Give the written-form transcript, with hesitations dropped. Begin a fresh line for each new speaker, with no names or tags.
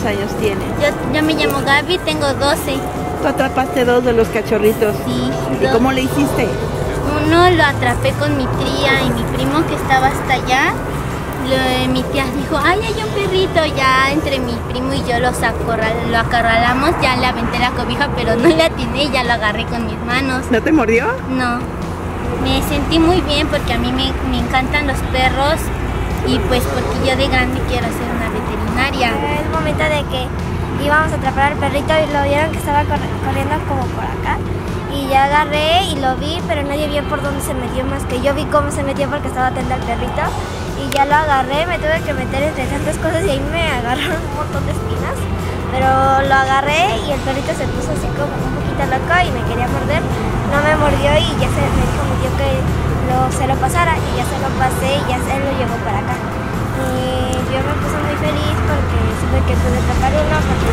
años tienes?
Yo me llamo Gaby, tengo 12.
Tú atrapaste 2 de los cachorritos.
Sí.
¿Y cómo le hiciste?
Uno lo atrapé con mi tía y mi primo que estaba hasta allá. Mi tía dijo, ay, hay un perrito. Ya entre mi primo y yo lo acorralamos, ya le aventé la cobija, pero no la atiné y ya lo agarré con mis manos.
¿No te mordió?
No. Me sentí muy bien porque a mí me encantan los perros y pues porque yo de grande quiero ser una veterinaria.
Era el momento de que íbamos a atrapar al perrito y lo vieron que estaba corriendo como por acá. Y ya agarré y lo vi, pero nadie vio por dónde se metió más que yo vi cómo se metió porque estaba atento al perrito. Y ya lo agarré, me tuve que meter entre tantas cosas y ahí me agarraron un montón de espinas. Pero lo agarré y el perrito se puso así como un poquito loco y me quería morder. No me mordió y ya me dijo mi tío que se lo pasara y ya se lo pasé y ya se lo llevó para acá. Y yo me puse muy feliz porque supe que pude atrapar uno.